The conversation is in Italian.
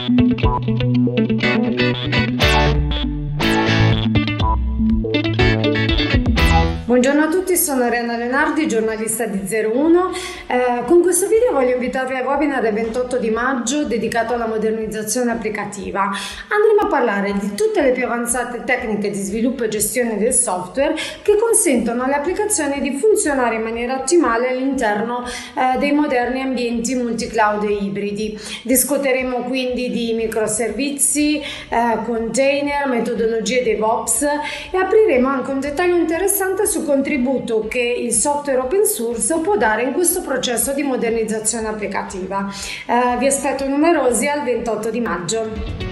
Buongiorno a tutti, sono Arianna Leonardi, giornalista di 01. Con questo video voglio invitarvi al webinar del 28 di maggio dedicato alla modernizzazione applicativa. Andremo a parlare di tutte le più avanzate tecniche di sviluppo e gestione del software che consentono alle applicazioni di funzionare in maniera ottimale all'interno dei moderni ambienti multi-cloud e ibridi. Discuteremo quindi di microservizi, container, metodologie DevOps e apriremo anche un dettaglio interessante sul contributo che il software open source può dare in questo processo di modernizzazione applicativa. Vi aspetto numerosi al 28 di maggio.